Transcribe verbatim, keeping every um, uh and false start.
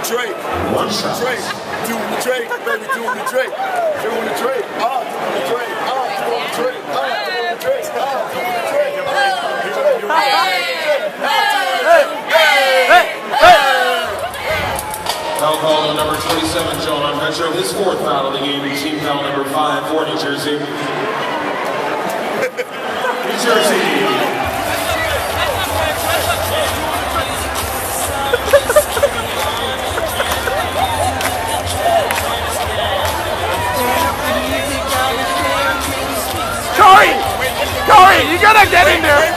Drake. One shot. Drake. Doing the Drake, baby, doing the Drake. Doing the Drake. Ah, doing the Drake. Ah, doing the Drake. Ah, doing the Drake. Ah, doing the Drake. Foul call on number twenty-seven, John on Metro. His fourth foul of the game. Team foul number five for New Jersey. New Jersey. Corey! Corey, you gotta get in there!